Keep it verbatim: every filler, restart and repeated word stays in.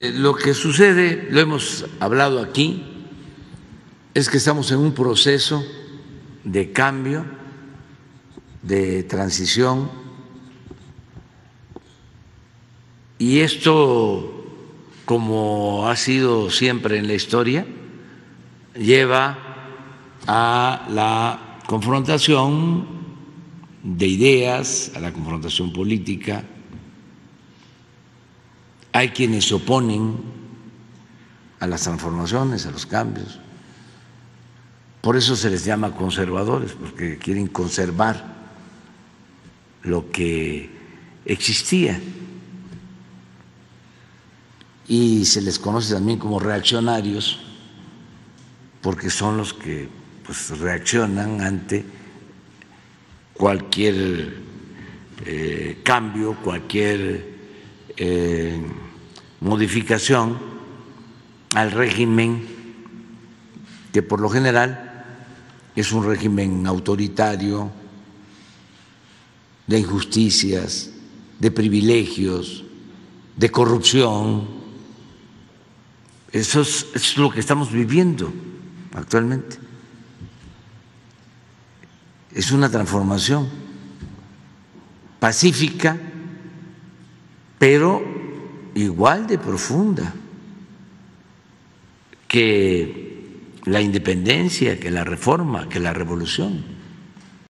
Lo que sucede, lo hemos hablado aquí, es que estamos en un proceso de cambio, de transición, y esto, como ha sido siempre en la historia, lleva a la confrontación de ideas, a la confrontación política. Hay quienes se oponen a las transformaciones, a los cambios. Por eso se les llama conservadores, porque quieren conservar lo que existía. Y se les conoce también como reaccionarios, porque son los que pues, reaccionan ante cualquier eh, cambio, cualquier eh, modificación al régimen, que por lo general es un régimen autoritario, de injusticias, de privilegios, de corrupción. Eso es, eso es lo que estamos viviendo actualmente. Es una transformación pacífica, pero igual de profunda que la independencia, que la reforma, que la revolución.